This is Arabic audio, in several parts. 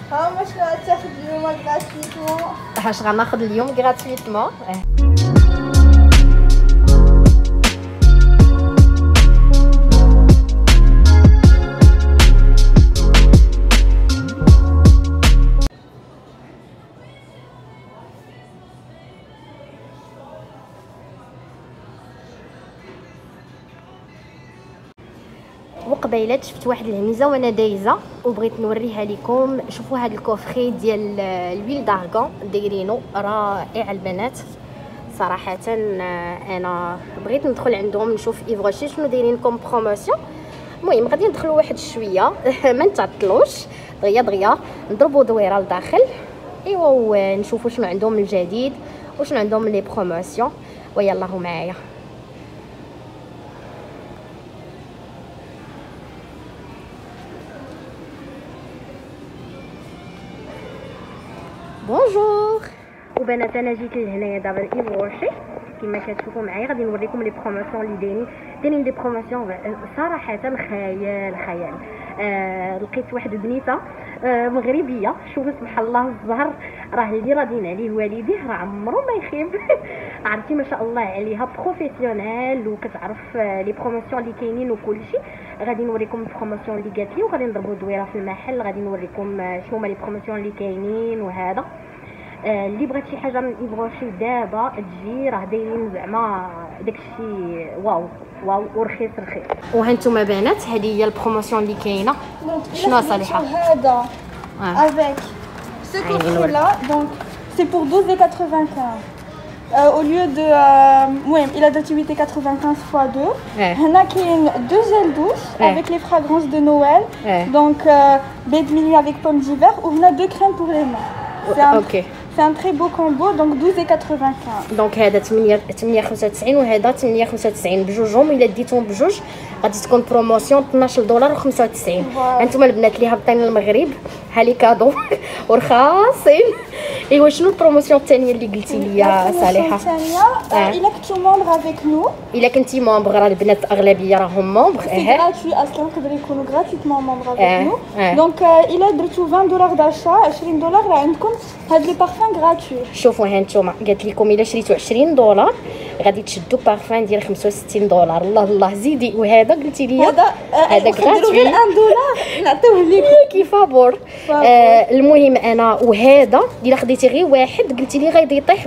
ها واش غتاخد اليوم غراتويتمون؟ اش غناخذ اليوم غراتويتمون. وقبيلات شفت واحد الهميزه وانا دايزه وبغيت نوريها لكم. شوفوا هذا الكوفري ديال الويل دارغون دايرينو رائع البنات صراحه. انا بغيت ندخل عندهم نشوف ايفغوشي شنو دايرين كوم بروموسيون. المهم غادي ندخلوا واحد شويه ما نتعطلوش دغيا نضربوا دويره لداخل ايوا ونشوفوا شنو عندهم الجديد وشنو عندهم لي بروموسيون. ويلا معايا. بونجور وبنات، انا جيت لهنايا دابا الايفغوشي كما كتشوفوا معايا. غادي نوريكم لي بروموسيون اللي دايرين دي بروموسيون صراحه خيال. لقيت واحد البنيته مغربيه. شوفوا سبحان الله الزهر راه اللي راضين عليه والديه راه عمرو ما يخيب. عرفتي ما شاء الله عليها بروفيسيونيل وكتعرف لي بروموسيون اللي كاينين وكلشي. غادي نوريكم البروموسيون اللي قالت لي وغادي نضربوا دويره في المحل. غادي نوريكم شنو هما لي بروموسيون اللي كاينين وهذا. اللي بغات شي حاجه من ايفغوشي دابا تجي راه دايرين زعما داكشي واو ورخيص. وهانتوما بنات هذه هي البروموسيون اللي كاينه. شنو صالحه هذا avec ce coffret là donc c'est pour 12,95 au lieu de المهم il a d'activité 95 x 2. هنا كاين 2 gels douche avec les fragrances de Noël donc baie de minuit avec pommes d'hiver وهنا 2 crèmes pour les mains. OK. C'est un très beau combo donc 12,95. دونك هذا 895 وهذا 895 بجوجهم. الا ديتهم بجوج غادي تكون بروموسيون $12.95. انتم البنات اللي هابطين للمغرب ها لي كادو ورخاصين. ايوا شنو البروموسيون الثانيه اللي قلتي لي يا صالحه؟ الثانيه الا كنتو مومبر افيك نو. الا كنتي مومبر راه البنات اغلبيه راهم مومبر. غراتوي اصلا يقدروا يكونوا غراتويتمون مومبر افيك نو. دونك الا درتو $20 داشا $20 راه عندكم هاد لي بارفان غراتوي. شوفوا هانتوما قالت لكم الا شريتو $20 غادي تشدوا بارفان ديال $65. الله زيدي. وهذا قلتي لي هذا غراتوي غير $1 نعطيوه لكم كيف فابور. المهم انا وهذا الا خديتي غير واحد قلتي لي غادي يطيح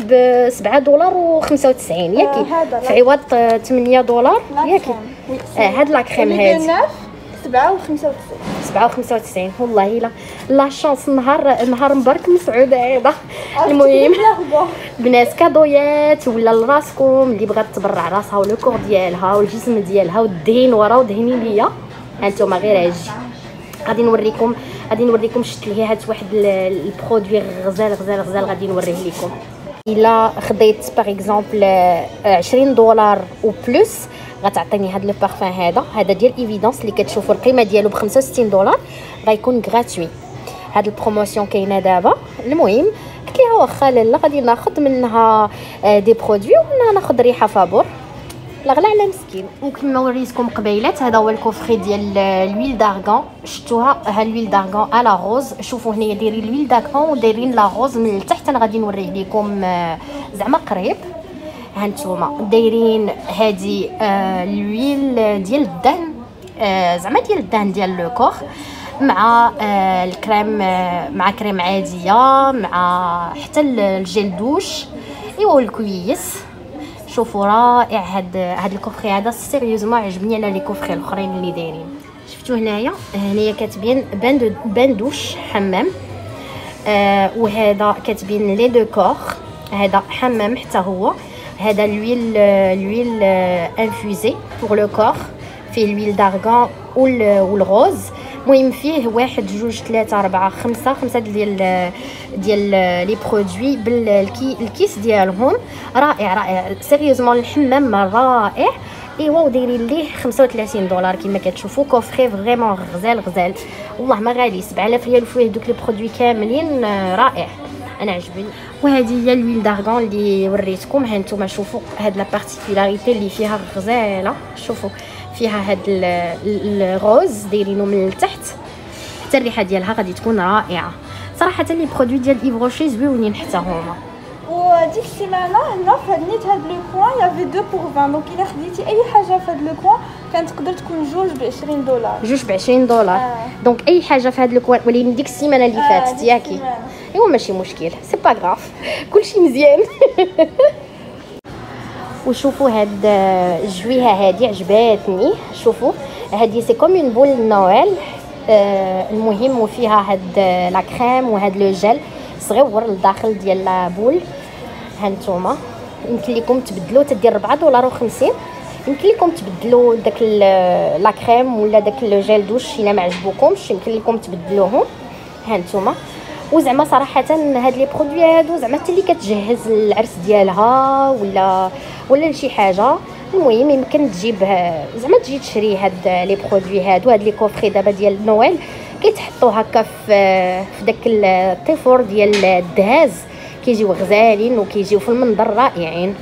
$7.95 ياكي في عوض $8 ياكي. هاد لا كريم هادي 97 والله لا شانس. نهار مبارك مسعود هذا. المهم بنات كادويات ولا لراسكم اللي بغات تبرع راسها ولو كور ديالها والجسم ديالها ودهين ورا ودهني ليا. هانتوما غير اجي غادي نوريكم شفت لي هاد واحد البرودوي غزال غادي نوريه لكم. الا خديت باغ اكزومبل $20 و بلس غتعطيني هاد لو بارفان. هذا ديال ايفيدونس اللي كتشوفوا القيمه ديالو $65 غيكون غراتوي. هاد البروموسيون كاينه دابا. المهم قلت ليها واخا لاله غادي ناخذ منها دي برودوي وانا ناخذ ريحه فابور لا غلا على مسكين. وكما وريتكم قبيلات هذا هو الكوفري ديال الويل دارغون. شفتوها ها الويل دارغون على غوز. شوفوا هنايا دايرين الويل دارغون ودايرين لا غوز من التحت. انا غادي نوريه لكم زعما قريب. هانتوما دايرين هادي الويل ديال الدهن زعما ديال الدهن ديال لو كور مع الكريم مع كريم عاديه مع حتى الجيل دوش ايوا الكويس. شوفوا رائع هاد الكوفري هذا سيريوزمون عجبني على لي كوفري الاخرين اللي دايرين. شفتوا هنايا كاتبين بان دوش حمام وهذا كاتبين لي دو كور. هذا حمام حتى هو. هذا l'huile infusée pour le corps فيه l'huile d'argan والغوز. المهم فيه 1 2 3 4 5 ديال لي برودوي بالكيس ديالهم. رائع سيريوزمون الحمام رائع. ايوا ودايرين ليه $35 كما كتشوفوا. كوفري فريمون غزال والله ما غالي 7000 ريال فيه دوك لي برودوي كاملين. رائع انا عجبني. وهذه هي الويل دارغون اللي وريتكم. ها نتوما شوفوا هاد لا بارتيكولاريتي اللي فيها غزاله. شوفوا فيها هاد الغوز دايرينو من التحت حتى الريحه ديالها غادي تكون رائعه صراحه. لي برودوي ديال ايف روشي زويونين حتى هما. وديك السيمانه هنا في نيت هاد لو كوان يافي 2 بور 20 دونك الا خديتي اي حاجه في هاد لو كوان كتقدر تكون جوج ب$20. جوج ب$20 دونك اي حاجه في هاد لو كوان. ولكن ديك السيمانه اللي فاتت ياكي ايوا ماشي مشكل سي با غراف كلشي مزيان. وشوفوا هاد الجويهه هادي عجباتني. شوفوا هادي سي كوم اون بول نويل. المهم وفيها هاد لا كريم وهاد لو جيل صغيور لداخل ديال لا بول. هانتوما يمكن لكم تبدلوا تدير $4.50. يمكن لكم تبدلوا داك لا كريم ولا داك لو جيل دوش الا ما عجبوكمش يمكن لكم تبدلوهم. هانتوما وزعما صراحه هاد لي برودوي هادو زعما حتى اللي كتجهز العرس ديالها ولا لشي حاجه. المهم يمكن تجيب زعما تجي تشري هاد لي برودوي هادو. هاد لي كوفري دابا ديال نويل كيتحطوا هكا في داك الطيفور ديال الدهاز كيجيو غزالين وكيجيو في المنظر رائعين.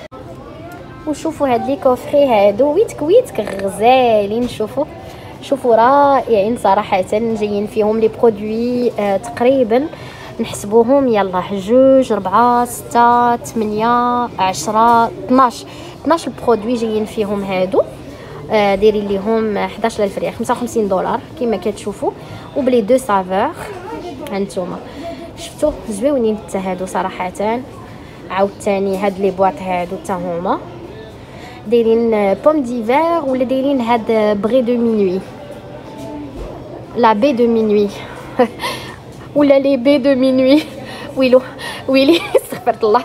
وشوفوا هاد لي كوفري هادو ويتك غزالين. شوفوا رائعين صراحه. جايين فيهم لي برودوي تقريبا نحسبوهم يلا 2 4 6 8 10 12 برودوي جايين فيهم هادو. دايرين ليهم 11000 ريال $55 كما كتشوفوا وبلي دو سافور. هانتوما شفتوا زويونين حتى هادو صراحه. عاوتاني هاد لي بواط هادو حتى هما دايرين بوم ديفير ولا دايرين هاد بغي دو مينوي لا بي دو مينوي ولا لي بي دو مينوي. ويلي استغفرت الله.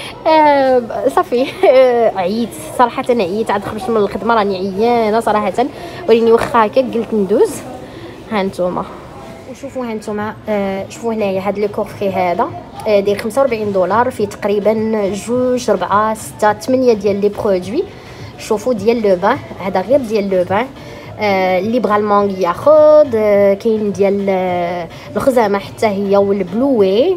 صافي عييت صراحه. انا عييت عاد خرجت من الخدمه راني عيانه صراحه. وليني واخا هكا قلت ندوز. هانتوما وشوفوا هانتوما شوفوا هنايا هاد لو كوفري هذا داير $45 فيه تقريبا 2 4 6 8 ديال لي برودوي. شوفوا ديال لو فان هذا غير ديال لو فان. اللي بغى المانغ ياخذ. كاين ديال الخزامه حتى هي والبلوي.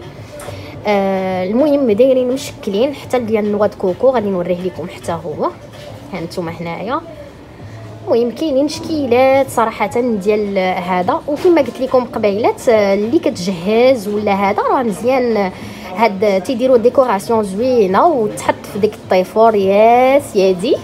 المهم دايرين مشكلين حتى ديال نواد كوكو غادي نوريه لكم حتى هو. هانتوما هنايا. المهم كاينين شكيلات صراحه ديال هذا. وكما قلت لكم قبيلات اللي كتجهز ولا هذا راه مزيان. هاد تيديروا ديكوراسيون زوينه وتحط في ديك الطيفور يا سيادي.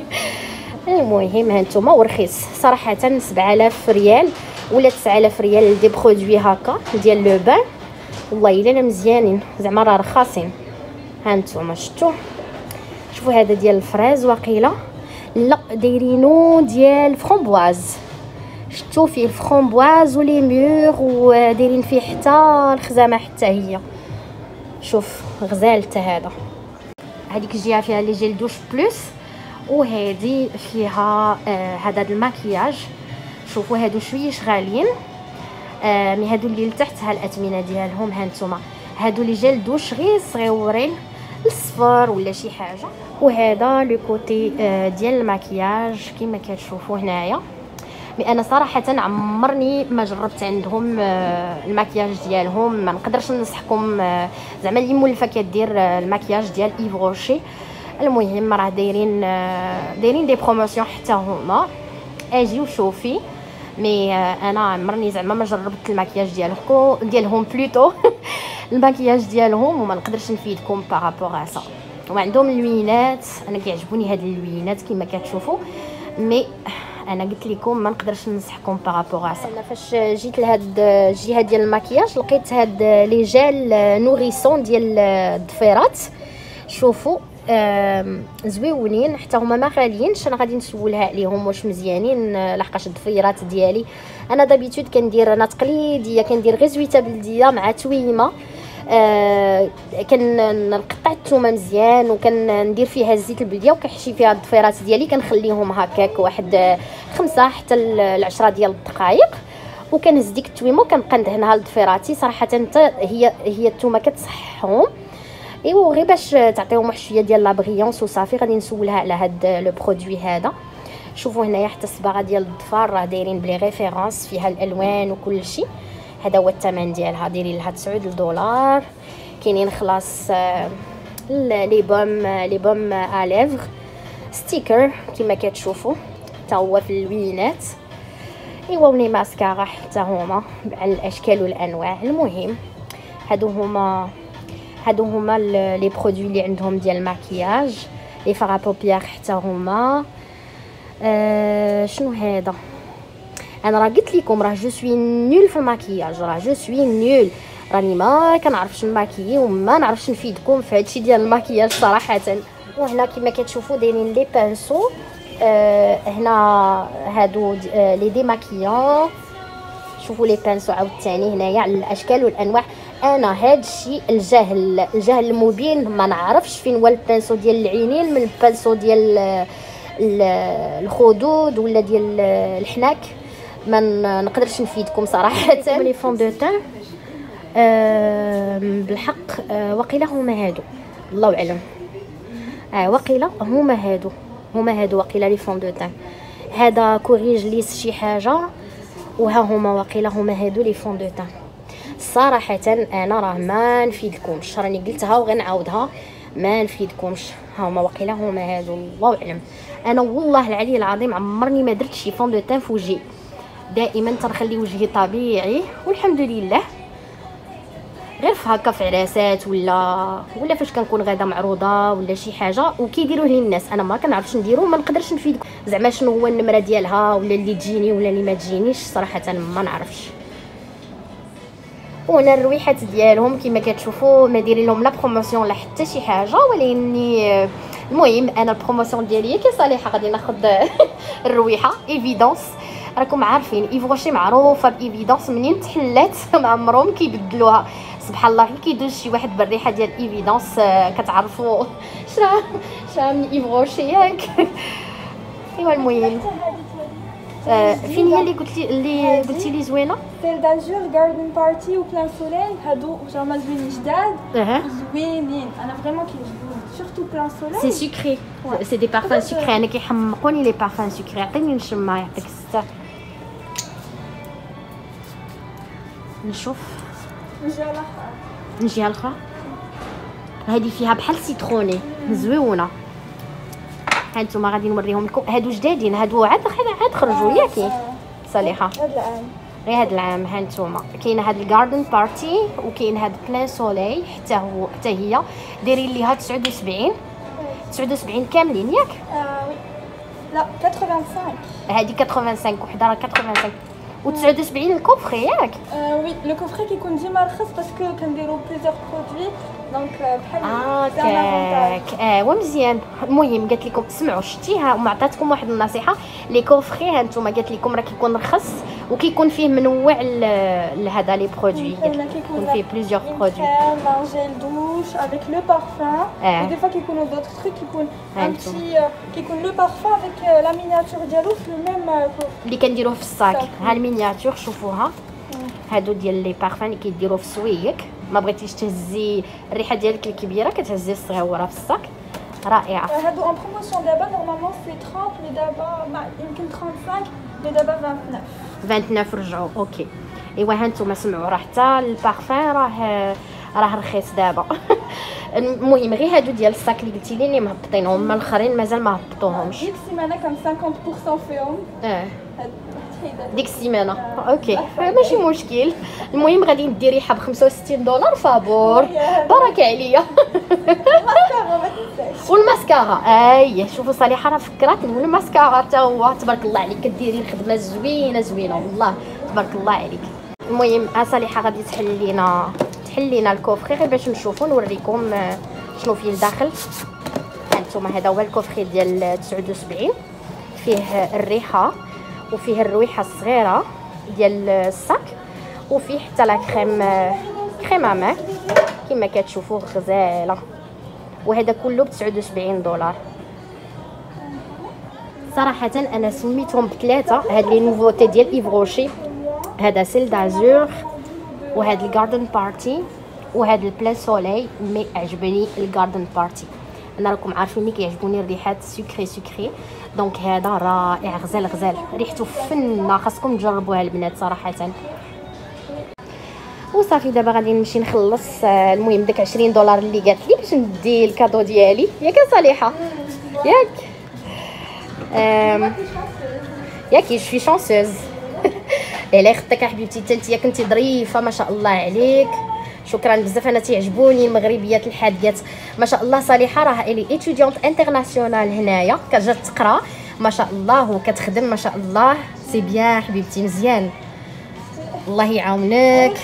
المهم هانتوما ورخيص صراحه 7000 ريال ولا 9000 ريال دي برودوي هكا ديال لو بان. والله الا مزيانين زعما راه رخاصين. هانتوما شوفوا هذا ديال الفراز واقيلا لا دايرينو ديال فرامبواز. شفتوا فيه الفرامبواز ولي ميور ودايرين فيه حتى الخزامه حتى هي. شوف غزال حتى هذا. هذيك الجهه فيها لي جيل دوش بلس وهذه فيها هذا الماكياج. شوفوا هادو شويه غاليين مي هادو اللي لتحت ها الاثمنه ديالهم. هانتوما هادو لي جيل دوش غير صغيورين الصفر ولا شي حاجه. وهذا لو كوتي ديال الماكياج كما كتشوفوا هنايا. مي انا صراحه عمرني ما جربت عندهم الماكياج ديالهم. ما نقدرش ننصحكم زعما اللي مولفه كدير الماكياج ديال ايف روشي. المهم راه دايرين دي بروموسيون حتى هما. اجي وشوفي. مي انا عمرني زعما ما جربت الماكياج ديالهم بلوتو الماكياج ديالهم وما نقدرش نفيدكم بارابور سا. وعندهم اللوينات انا كيعجبوني هاد اللوينات كما كتشوفوا. مي انا قلت لكم ما نقدرش ننصحكم بارابور سا. انا فاش جيت لهاد الجهه ديال الماكياج لقيت هاد لي جيل نوريسون ديال الضفيرات. شوفوا زويونين حتى هما ما غاليينش. انا غادي نسولها عليهم واش مزيانين لحقاش الضفيرات ديالي انا دابيتود كندير انا تقليديه كندير غير زويته بلديه مع تويمه. كنقطع الثومه مزيان وكندير فيها الزيت البلديه وكنحشي فيها الضفيرات ديالي كنخليهم هكاك واحد 5 حتى 10 ديال الدقائق وكنهز ديك التويمه وكنبقى ندهنها لضفيراتي. صراحه هي الثومه كتصحهم ايوا غير باش تعطيهم واحد شويه ديال لا بريونس وصافي. غادي نسولها على هاد لو برودوي هذا. شوفوا هنايا حتى الصباغه ديال الظفار راه دايرين بلي ريفيرونس فيها الالوان وكل شيء. هذا هو الثمن ديالها دايرين لها $9. كاينين خلاص لي بوم اليفغ ستيكر كما كتشوفوا حتى هو في اللوينات. ايوا ولي ماسكارا حتى هما على الاشكال والانواع. المهم هادو هما لي برودوي اللي عندهم ديال الماكياج. لي فار بوبيير حتى هما. شنو هذا؟ انا راه قلت لكم راه جو سوي نول في الماكياج، راه جو سوي نول، راني ما كنعرفش نماكيي وما نعرفش نفيدكم في هادشي ديال الماكياج صراحه. وهنا كما كتشوفوا دايرين لي بانسو. هنا هادو لي ديماكيون. شوفوا لي بانسو عاوتاني هنايا على الاشكال والانواع. انا هادشي الجهل المبين، ما نعرفش فين هو البانسو ديال العينين من البانسو ديال الخدود ولا ديال الحناك، ما نقدرش نفيدكم صراحه. لي فون دو تان بالحق وقيله هما هادو، الله اعلم. وقيله هما هادو وقيله لي فون دو تان. هذا كوريج ليس شي حاجه، وها هما وقيله هما هادو لي فون دو تان. صراحه انا راه ما نفيدكمش، راني قلتها وغنعاودها، ما نفيدكمش. ها هما وقيله هما هادو، الله اعلم. انا والله العلي العظيم عمرني ما درت شي فون دو تان في وجهي، دائما تنخلي وجهي طبيعي والحمد لله. غير في هكا في عراسات ولا فاش كنكون غادا معروضه ولا شي حاجه وكيديروه لي الناس، انا ما كنعرفش نديرو، ما نقدرش نفيدكم زعما شنو هو النمره ديالها ولا اللي تجيني ولا اللي ما تجينيش، صراحه ما نعرفش. وهنا الرويحات ديالهم كما كتشوفوا ما دايرين لهم لا بروموسيون لا حتى شي حاجه، ولكني المهم انا البروموسيون ديالي كي صالحه غادي ناخذ الرويحه ايفيدونس. راكم عارفين ايفروشي معروفه بايفيدونس، منين تحلات ما عمرهم كيبدلوها. سبحان الله كي كيدوز شي واحد بالريحه ديال ايفيدونس كتعرفوا شرا من ايفروشي ياك. ايوا المهم فين هي اللي قلتي لي زوينه؟ سيل داجور غاردن بارتي وبلان سوليل. هادو زعما زوينين جداد زوينين، انا فريمون كيعجبوني سورتو بلان سوليل. سي سكري، سي دي بارفان سكري، انا كيحمقوني لي بارفان سكري. عطيني نشم يعطيك الستر. نشوف نجي الاخرى. هذه فيها بحال سيتروني زويونه. هانتوما غادي نوريهم لكم. هادو جدادين، هادو عاد خرجوا ياكي صالحه غير هاد العام. هانتوما كاين هاد الجاردن بارتي وكاين هاد بلان سولي حتى هي دايرين ليها 79 كاملين ياك. لا 85. هادي 85 وحده راه 85 و79 الكوفري ياك. وي لو كوفري كيكون ديما رخص باسكو كنديرو بليزيور برودوي دونك بحال هكاك. ومزيان. المهم قالت لكم سمعوا شتيها وما عطاتكم واحد النصيحه. لي كوفري هانتوما قالت لكم راه كيكون رخص وكيكون فيه منوع لهذا لي برودوي، كيكون فيه بليزيور برودوي. جيل دوش افيك لو بارفان. دي فوا كيكونوا دوطخ تروك كيكون ان بتي كيكون لو بارفان افيك لا مينياتور ديالو في لو ميم اللي كنديروه في الصاك. ها المينياتور شوفوها، هادو ديال لي بارفان اللي كيديروه في السويك. ما بغيتيش تهزي الريحه ديالك الكبيره كتهزي الصغيره في الصاك، رائعه. هادو اون بروموسيون دابا نورمالمون سي 30 مي دابا يمكن 35 مي دابا 29 رجعوا اوكي. ايوا هانتوما سمعوا راه حتى البارفان راه رخيص دابا. المهم غير هادو ديال الصاك اللي قلتي لي مهبطينهم، هما الاخرين مازال ما هبطوهمش. ديك السيمانه كان 50% فيهم. ديك السيمانه اوكي ماشي مشكل. المهم غادي ندير ريحه ب $65 فابور، بركه عليا. والماسكارا اي شوفوا صالحه راه فكراتني، والماسكارا حتى هو تبارك الله عليك كديري الخدمه زوينه والله تبارك الله عليك. المهم صالحه غادي تحل لينا الكوفري غير باش نشوفوا نوريكم شنو فيه الداخل. هانتوما هذا هو الكوفري ديال 79، فيه الريحه وفيه الرويحه الصغيره ديال الصاك وفيه حتى لا كريم اماك كما كتشوفوا غزاله. وهذا كله $79. صراحه انا سميتهم بثلاثه هاد لي نوفوتي ديال ايفروشي. هذا سيل دازور وهذا الجاردن بارتي وهذا البلان سولي. مي عجبني الجاردن بارتي، انا راكم عارفيني كيعجبوني الريحات سكري دونك هذا رائع غزال ريحته فنه، خاصكم تجربوها البنات صراحه. وصافي دابا غادي نمشي نخلص. المهم داك $20 اللي قالت لي باش ندي الكادو ديالي ياك صالحه ياك جو في شانسوز. الله يخطيك حبيبتي، حتى انت كنتي ظريفه ما شاء الله عليك. شكرا بزاف، انا تيعجبوني المغربيات الحاديات ما شاء الله. صالحه راه الي ايتوديونت انترناسيونال هنايا، كتجي تقرا ما شاء الله وكتخدم ما شاء الله. سي بيان حبيبتي، مزيان الله يعاونك.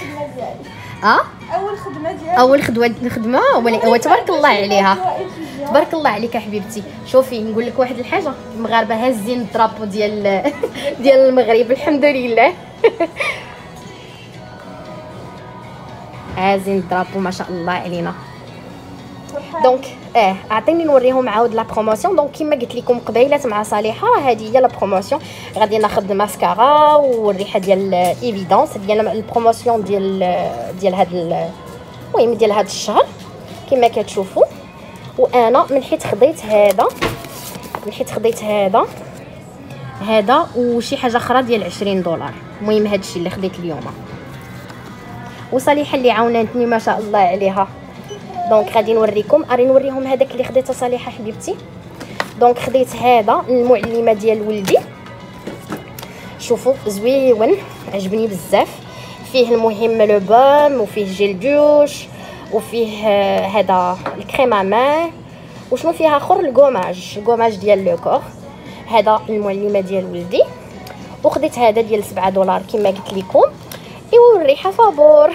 اول خدمه تبارك الله عليها، تبارك الله عليك حبيبتي. شوفي نقول لك واحد الحاجه، المغاربه هازين الدرابو ديال المغرب الحمد لله. هازين الدرابو ما شاء الله علينا. دونك اعطيني نوريهم عاود لا بروموسيون. دونك كما قلت لكم قبيلات مع صالحه، هذه هي لا بروموسيون. غادي ناخذ الماسكارا والريحه ديال ايفيدونس ديال البروموسيون ديال هذا المهم ديال هذا الشهر كما كتشوفوا. وانا من حيت خديت هذا وشي حاجه اخرى ديال 20 دولار. المهم هذا الشيء اللي خديت اليوم. وصالحه اللي عاونتني ما شاء الله عليها. دونك غادي نوريهم هذاك اللي خديته صالحه حبيبتي. دونك خديت هذا المعلمه ديال ولدي، شوفوا زويون عجبني بزاف. فيه المهم لو بوم وفيه جيل دوش وفيه هذا الكريم مان وشنو فيها اخر الكوماج ديال لو كور. هذا المعلمه ديال ولدي. وخديت هذا ديال 7 دولار كما قلت لكم. ايوا الريحه فابور.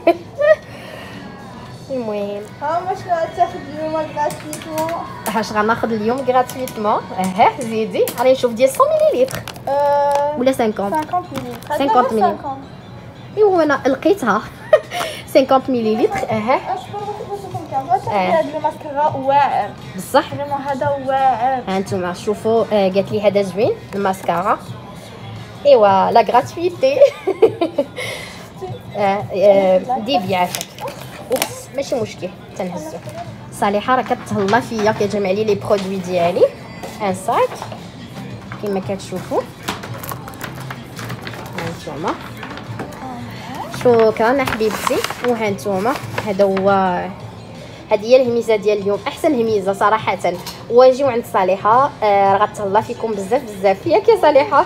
المهم واش غتاخذ اليوم غراتويتمون؟ اش غناخذ اليوم غراتويتمون؟ زيدي راني نشوف ديال 100 مليلتر ولا 50 مليلتر. ايوا انا لقيتها 50 مليلتر. هذا الماسكارا واعر بصح، فريمون هذا واعر. هانتوما شوفوا قالت لي هذا زوين الماسكارا. ايوا لا غراتويتي. دي بيعافاك ماشي مشكل تنهزو. صالحه راه كتهلا فيا كتجمع لي لي برودوي ديالي. ان ساك كما كتشوفوا هانتوما. شكرا حبيبتي. وهانتوما هذا هو، هذه هي الهميزه ديال اليوم، احسن هميزه صراحه. واجيو عند صالحه راه غتهلا فيكم بزاف ياك يا صالحه.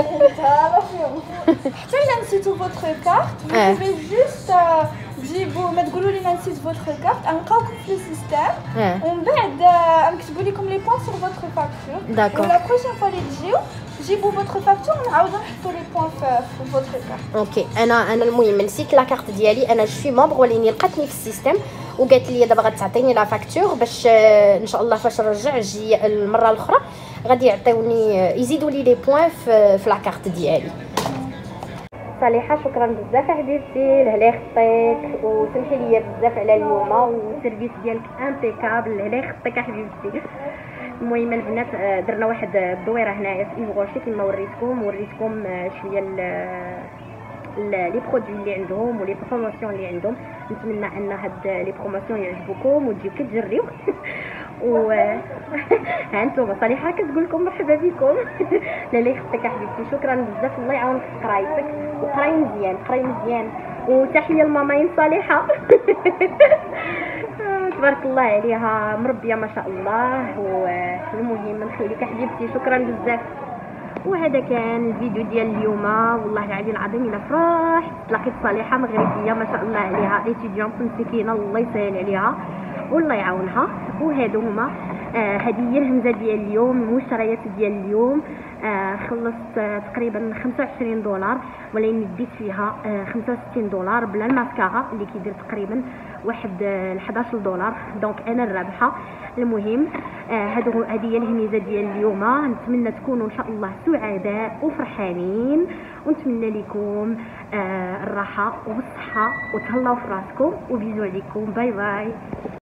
حتى الا نسيتو فوتر كارت بوفي جوست تجيبوا ما تقولوا لينا نسيت فوتر كارت، نلقاوكم في السيستم ومن بعد نكتبوا لكم لي بوين سور فوتر فاكتور. داكور. لا بروشين فوا اللي تجيو جيبوا فوتر فاكتور ونعاودوا نحطوا لي بوين في فوتر كارت. اوكي. انا المهم نسيت لا كارت ديالي. انا شوي ممبر وليني لقاتني في السيستم وقالت لي دابا غتعطيني لا فاكتور باش ان شاء الله فاش نرجع جي المره الاخرى غادي يعطيوني يزيدوا لي لي بوين في لا كارت ديالي. صالحه شكرا بزاف حبيبتي، الله يخطيك وسمحي لي بزاف على اليوم والسيرفيس ديالك امبيكابل. الله يخطيك حبيبتي. المهم البنات درنا واحد الدويره هنايا في ايفغوشي كما وريتكم شويه لي برودوي اللي عندهم ولي بروموسيون اللي عندهم. نتمنى ان هاد لي بروموسيون يعجبوكم وتجيو كتجريو. و هانتوما صالحه كتقول لكم مرحبا بكم. لا يخطيك حبيبتي، شكرا بزاف. الله يعاونك في قرايتك وقراي مزيان وتحيه لماماين صالحه. تبارك الله عليها مربيه ما شاء الله. والمهم نخليك حبيبتي، شكرا بزاف. وهذا كان الفيديو ديال اليوم. والله العلي العظيم الا فرحت لقيت صالحه مغربيه ما شاء الله عليها، ايتيديونت مسكينه الله يسهل عليها والله يعاونها. وهادو هما هذه هي الهمزه ديال اليوم، المشتريات ديال اليوم. خلصت تقريبا 25 دولار ولكن ديت فيها 65 دولار بلا الماسكارا اللي كيدير تقريبا واحد 11 دولار. دونك انا الرابحه. المهم هذه هي الهميزه ديال اليوم. نتمنى تكونوا ان شاء الله سعداء وفرحانين ونتمنى لكم الراحه والصحه وتهلاو في راسكم وبيزو عليكم. باي باي.